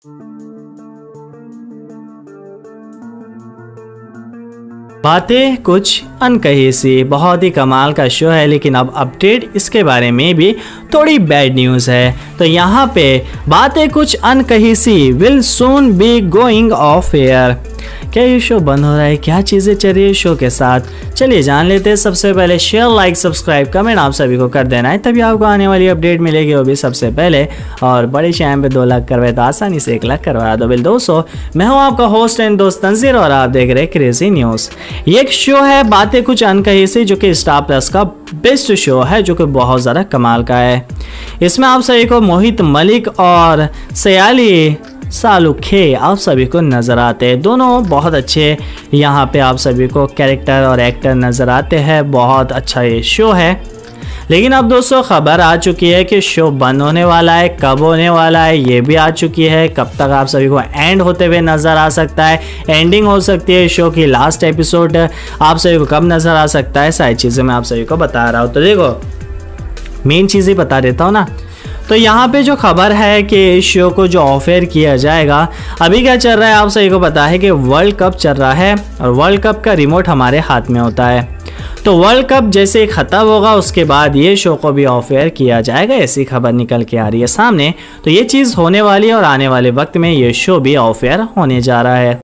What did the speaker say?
बातें कुछ अनकही सी बहुत ही कमाल का शो है, लेकिन अब अपडेट इसके बारे में भी थोड़ी बैड न्यूज़ है। तो यहाँ पे बातें कुछ अनकही सी will soon be going off air. क्या ये शो बंद हो रहा है? क्या चीज़ें चल रही है शो के साथ? चलिए जान लेते हैं। सबसे पहले शेयर, लाइक, सब्सक्राइब, कमेंट आप सभी को कर देना है, तभी आपको आने वाली अपडेट मिलेगी, वो भी सबसे पहले। और बड़े चैनल पे 2 लाख करवाए तो आसानी से 1 लाख करवा दो। बिल दोस्तों, मैं हूँ आपका होस्ट एंड दोस्त तंजीर और आप देख रहे हैं क्रेजी न्यूज़। ये एक शो है बातें कुछ अनकही सी, जो कि स्टार प्लस का बेस्ट शो है, जो कि बहुत ज़्यादा कमाल का है। इसमें आप सभी को मोहित मलिक और सयाली सालुखे आप सभी को नज़र आते हैं। दोनों बहुत अच्छे यहाँ पे आप सभी को कैरेक्टर और एक्टर नज़र आते हैं। बहुत अच्छा ये शो है। लेकिन अब दोस्तों खबर आ चुकी है कि शो बंद होने वाला है। कब होने वाला है ये भी आ चुकी है। कब तक आप सभी को एंड होते हुए नज़र आ सकता है, एंडिंग हो सकती है शो की, लास्ट एपिसोड आप सभी को कब नज़र आ सकता है, सारी चीज़ें मैं आप सभी को बता रहा हूँ। तो देखो, मेन चीज़ ही बता देता हूँ ना। तो यहाँ पे जो खबर है कि इस शो को जो ऑफर किया जाएगा, अभी क्या चल रहा है आप सभी को पता है कि वर्ल्ड कप चल रहा है और वर्ल्ड कप का रिमोट हमारे हाथ में होता है। तो वर्ल्ड कप जैसे ही ख़त्म होगा उसके बाद ये शो को भी ऑफर किया जाएगा, ऐसी खबर निकल के आ रही है सामने। तो ये चीज़ होने वाली है और आने वाले वक्त में ये शो भी ऑफर होने जा रहा है।